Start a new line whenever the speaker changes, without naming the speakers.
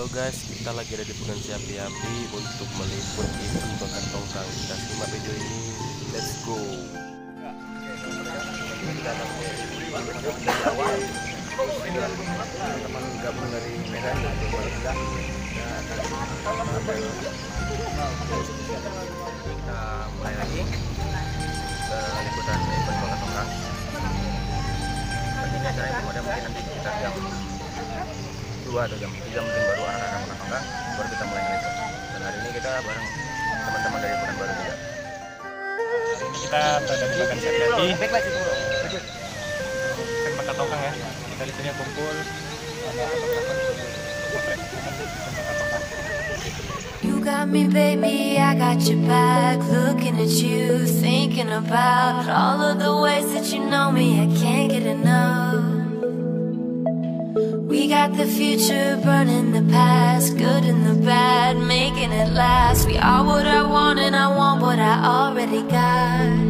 Halo guys, kita lagi ada di Pekan Api-Api untuk meliput event bakar tongkang. Kita simak video ini, let's go.
Teman-teman gabung dari Medan dan kita mulai lagi liputan event bakar tongkang. Ini acaranya belum ada, mungkin nanti sekitar jam 2 atau jam 3 mungkin baru anak-anak bakar tongkang, baru kita mulai ngeliput. Dan hari ini kita bareng teman-teman dari Pekanbaru juga.
Hari ini kita berada di Pekan Api-Api. Event bakar tongkang ya. Kita di sini kumpul.
You got me, baby, I got your back. Looking at you, thinking about all of the ways that you know me. I can't get enough. We got the future burning the past, good and the bad, making it last. We are what I want and I want what I already got.